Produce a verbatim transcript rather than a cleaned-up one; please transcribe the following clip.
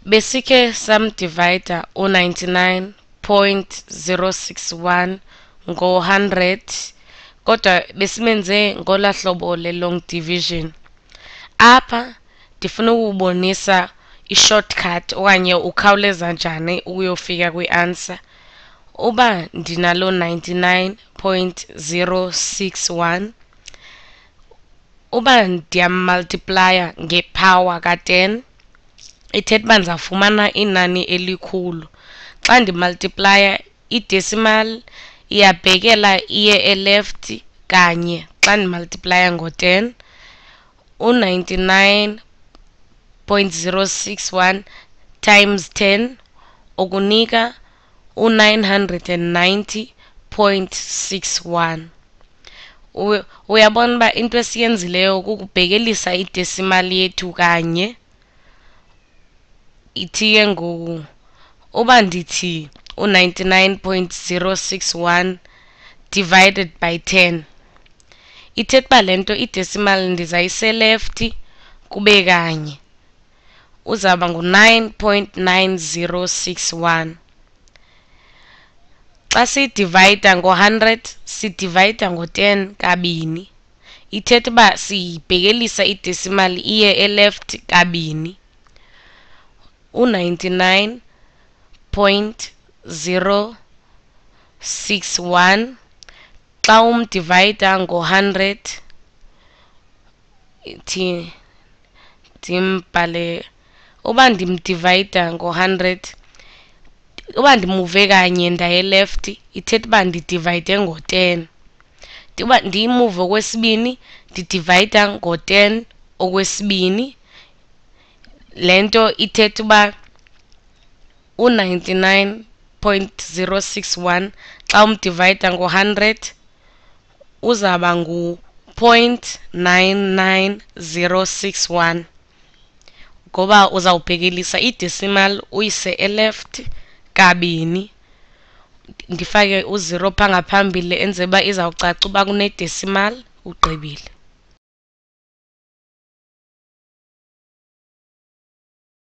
Besike samdivider u ninety-nine point zero six one ngo one hundred, kodwa besimenze ngolahlobo le long division. Apha ndifuna ukubonisa i-shortcut okanye ukhawuleza njani ukuyofika kwi-answer. Uba ndinalo ninety-nine point zero six one, uba ndiyamultiplya ngepower ka ten, ithetha uba ndizawufumana inani elikhulu. Xa ndimultiplya i-decimal iyabhekela iye e-left kanye. Xa ndimultiplya ngo-ten, u-ninety-nine point zero six one times ten okunika u-nine hundred ninety point six one. Uyabona uba into esiyenzileyo kukubhekelisa i-decimal yethu kanye. Ithi ke ngoku uba ndithi u-ninety-nine point zero six one divided by ten, ithetha uba le nto i-decimal ndizayise left kube kanye. Uzawuba ngu-nine point nine zero six one. Xa siyidivayida ngo-hundred, sidivayida ngo-ten kabini. Ithetha uba siyibhekelisa i-decimal iye e-left kabini. u-ninety-nine point zero six one xa umdivayida ngo-hundred, ithi ndimbhale, uba ndimdivayida ngo-hundred, uba ndimuve kanye ndaye left, ithetha uba ndidivayide ngo-ten. Uba ndiyimuve okwesibini, ndidivayida ngo-ten okwesibini. Le nto ithetha uba u-ninety-nine point zero six one xa umdivayida ngo-hundred uzawuba ngu-point nine nine zero six one, ngoba uzawubhekelisa i-decimal uyise e-left kabini. Ndifake u-zero phaa ngaphambili enzela uba izawucaca uba kune-decimal. Ugqibile.